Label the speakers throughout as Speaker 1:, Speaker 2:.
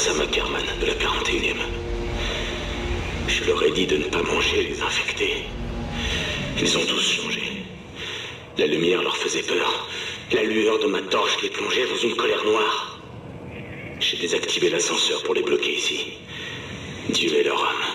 Speaker 1: Sam Ackerman de la 41e. Je leur ai dit de ne pas manger les infectés. Ils ont tous changé. La lumière leur faisait peur. La lueur de ma torche les plongeait dans une colère noire. J'ai désactivé l'ascenseur pour les bloquer ici. Dieu est leur âme.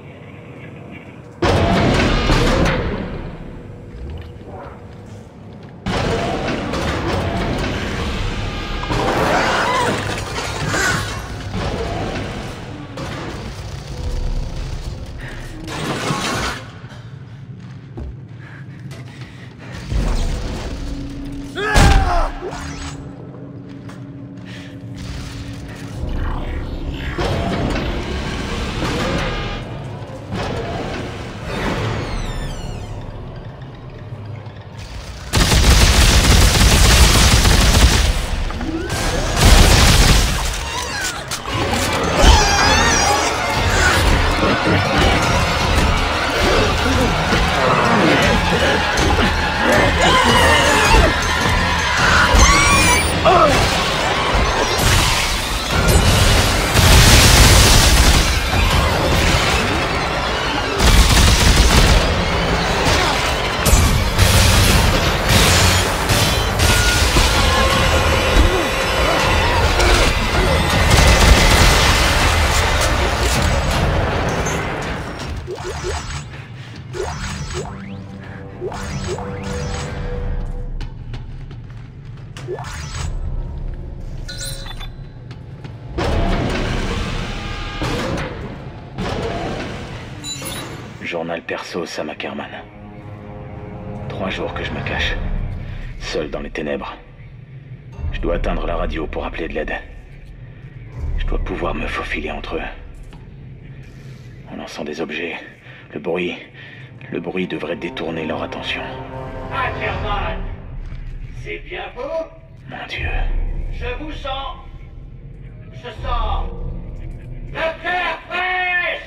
Speaker 2: Journal perso, Sam Ackerman. 3 jours que je me cache, seul dans les ténèbres. Je dois atteindre la radio pour appeler de l'aide. Je dois pouvoir me faufiler entre eux. En lançant des objets, le bruit devrait détourner leur attention.
Speaker 3: Ackerman, c'est bien vous?
Speaker 2: Mon Dieu.
Speaker 3: Je vous sens. Je sens. La terre fraîche!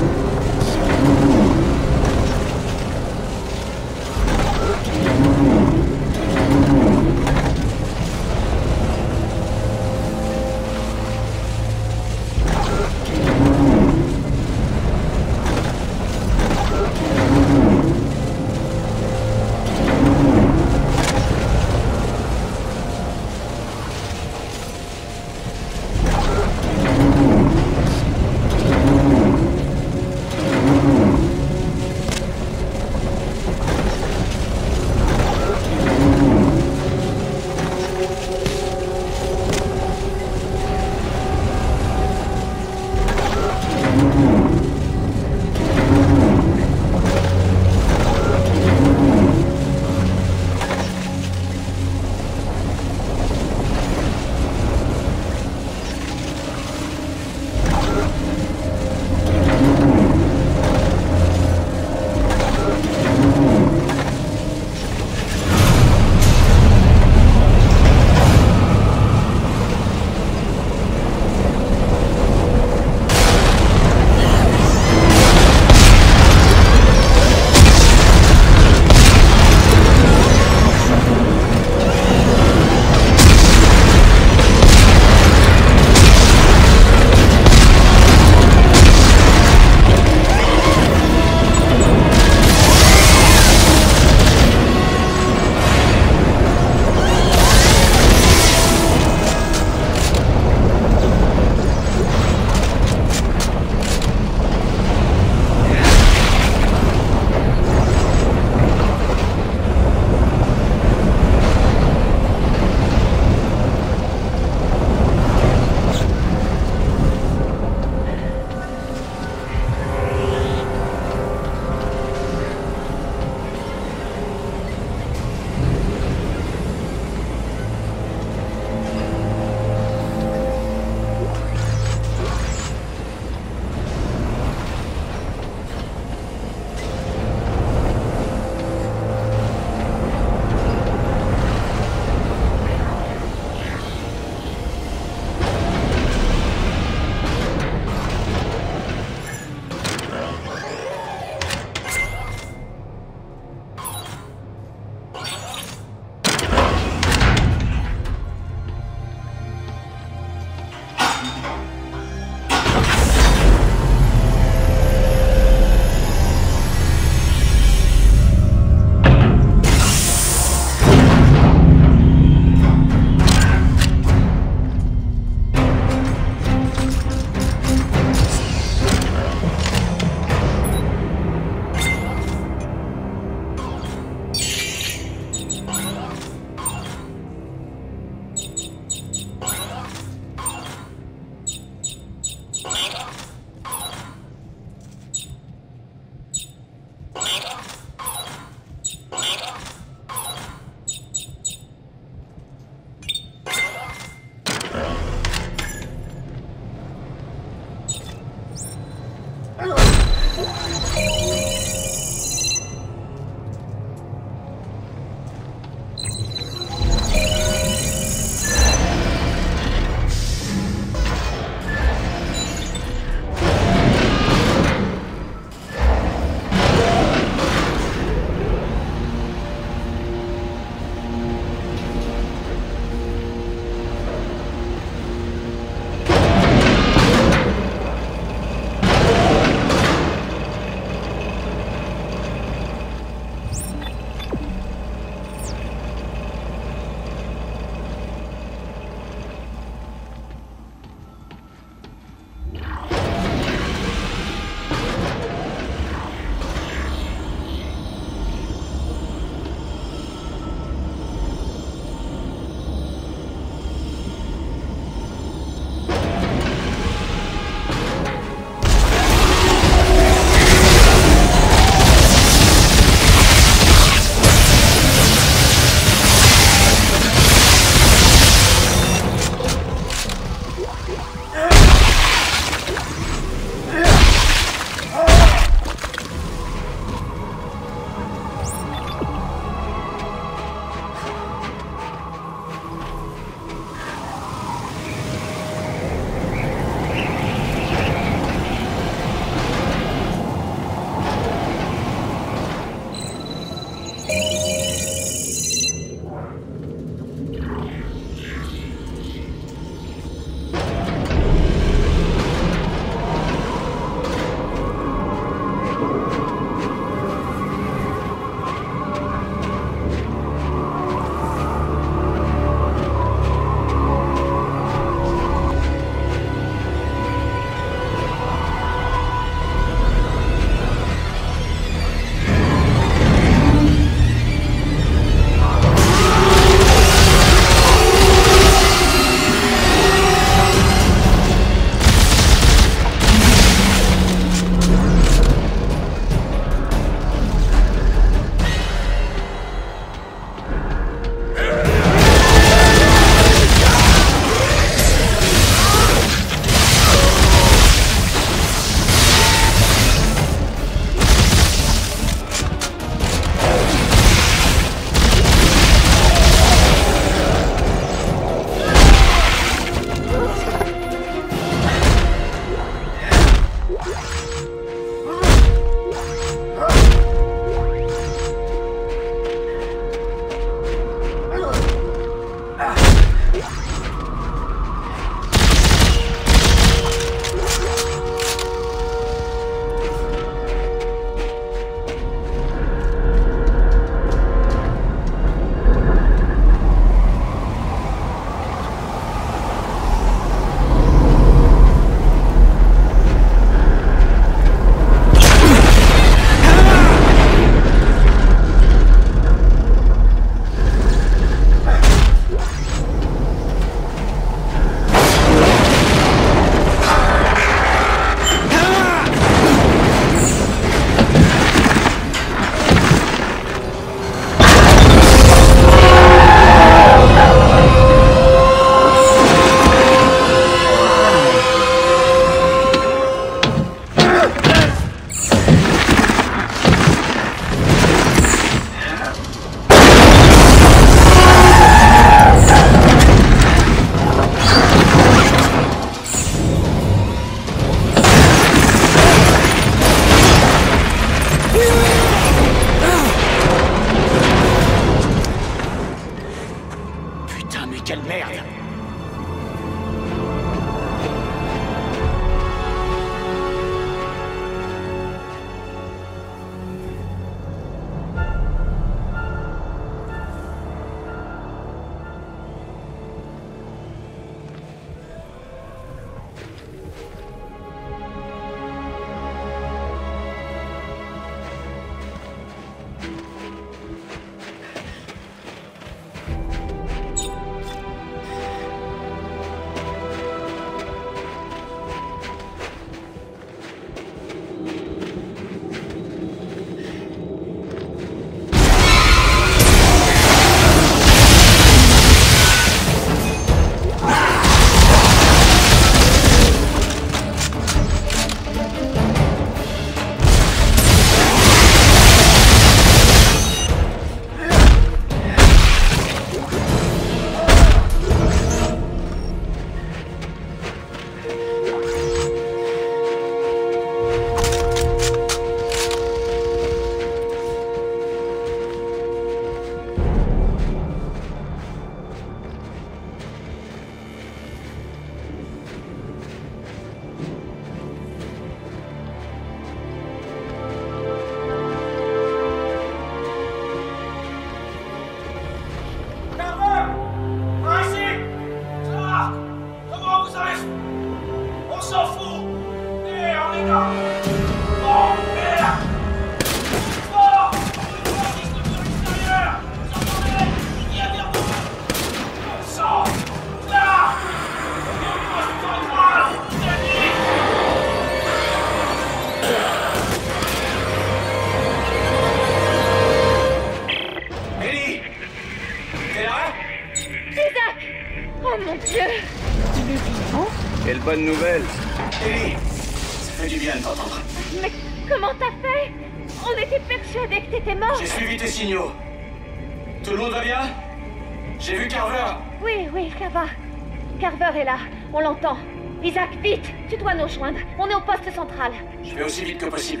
Speaker 4: Quelle bonne nouvelle.
Speaker 5: Ellie, ça fait du bien de t'entendre.
Speaker 6: Mais comment t'as fait? On était persuadés que t'étais mort.
Speaker 5: J'ai suivi tes signaux. Tout le monde va bien? J'ai vu Carver.
Speaker 6: Oui, ça va. Carver est là, on l'entend. Isaac, vite, tu dois nous rejoindre. On est au poste central.
Speaker 5: Je vais aussi vite que possible.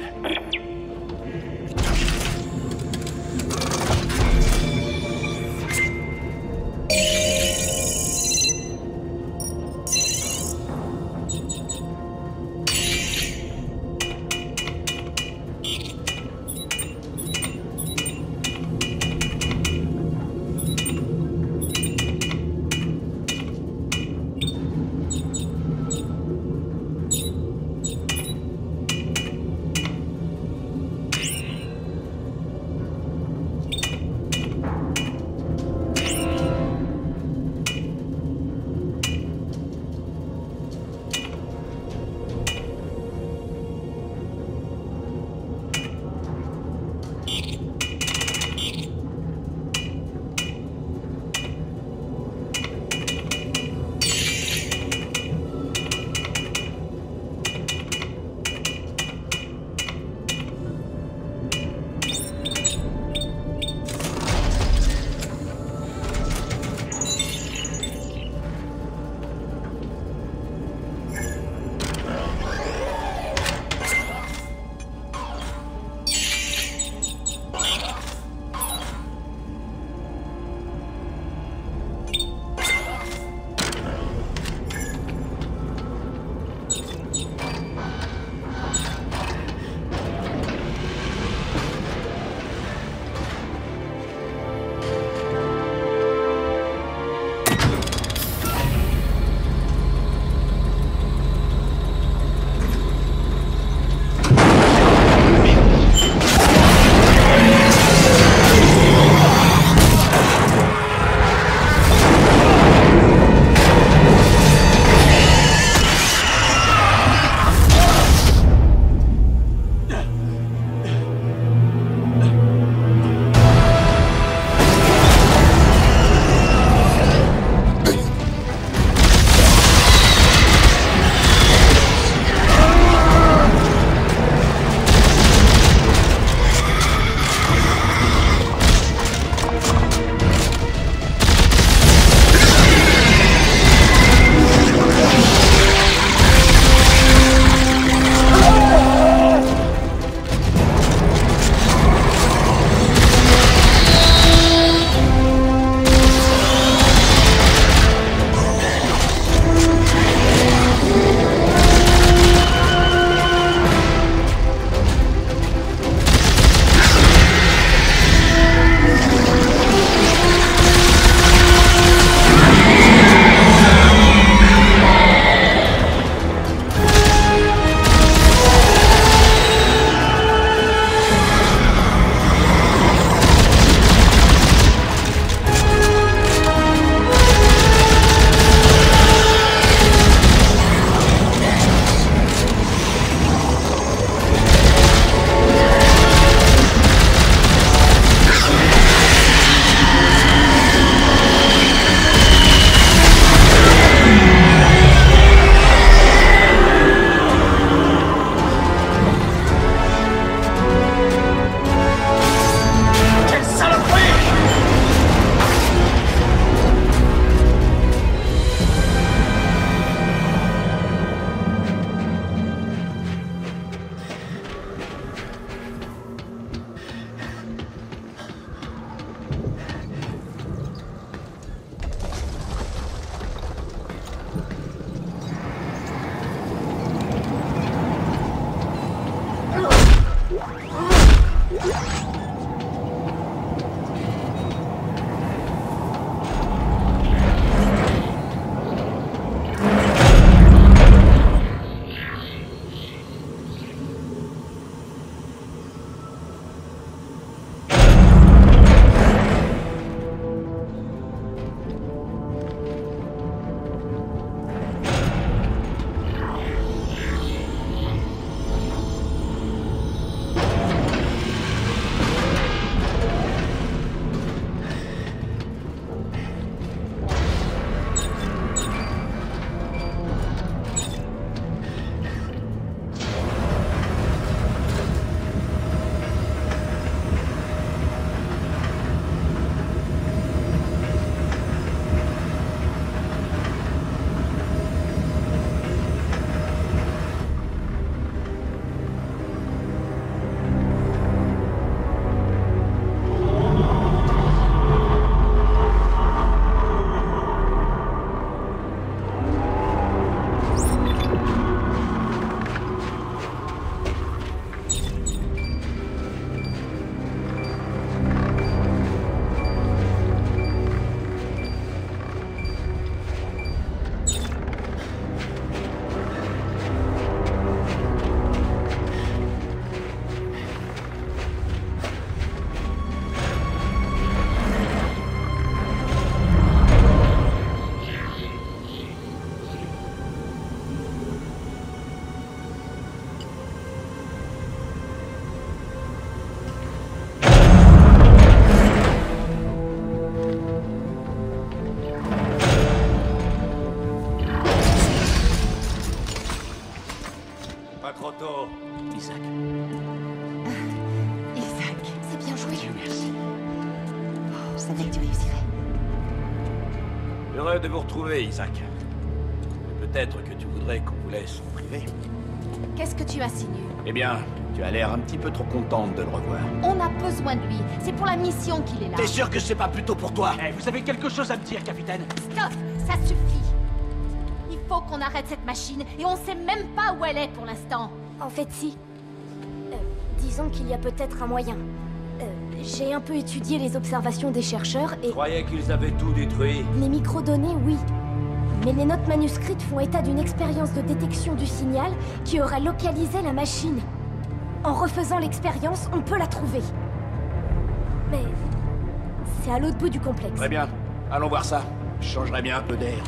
Speaker 4: savais que tu réussirais.
Speaker 7: Heureux de vous retrouver, Isaac. Mais peut-être que tu voudrais qu'on vous laisse en privé.
Speaker 4: Qu'est-ce que tu insinues?
Speaker 7: Eh bien, tu as l'air un petit peu trop contente de le revoir.
Speaker 4: On a besoin de lui. C'est pour la mission qu'il est là.
Speaker 7: T'es sûr que c'est pas plutôt pour toi?
Speaker 5: Eh, vous avez quelque chose à me dire, capitaine?
Speaker 4: Stop! Ça suffit! Il faut qu'on arrête cette machine, et on sait même pas où elle est pour l'instant.
Speaker 6: En fait, si. Disons qu'il y a peut-être un moyen. J'ai un peu étudié les observations des chercheurs et...
Speaker 7: Je croyais qu'ils avaient tout détruit.
Speaker 6: Les microdonnées, oui. Mais les notes manuscrites font état d'une expérience de détection du signal qui aurait localisé la machine. En refaisant l'expérience, on peut la trouver. Mais... c'est à l'autre bout du complexe.
Speaker 7: Très bien. Allons voir ça. Je changerais bien un peu d'air.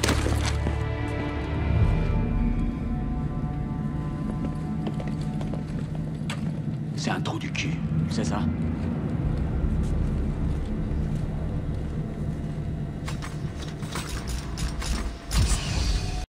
Speaker 5: C'est un trou du cul, c'est ça?